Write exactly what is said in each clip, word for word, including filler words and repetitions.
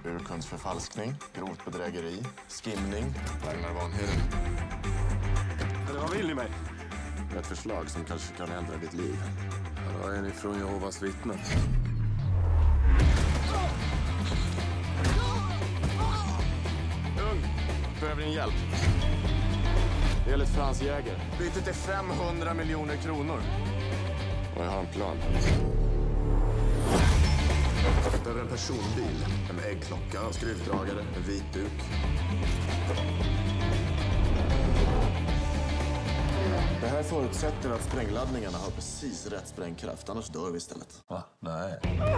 urkundsförfalskning, grovt bedrägeri, skimning. Ragnar Vanheden. Vad vill ni mig? Ett förslag som kanske kan ändra ditt liv. Här är ni från Jehovas vittnen. Ung, behöver din hjälp. Det gäller Frans Jäger. Bytet är femhundra miljoner kronor. Och jag har en plan. Det är en personbil, en äggklocka, skruvdragare, en vit duk. Det här förutsätter att sprängladdningarna har precis rätt sprängkraft, annars dör vi istället. Va? Nej.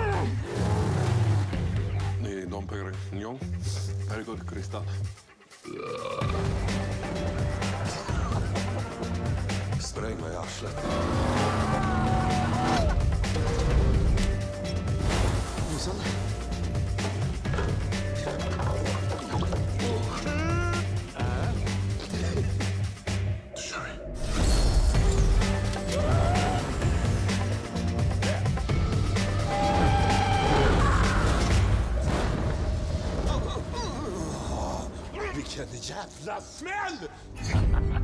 Ni är Dom Perignon. Very good, Kristall. Spräng mig i arslet. Hosan. Vilken jävla smäll!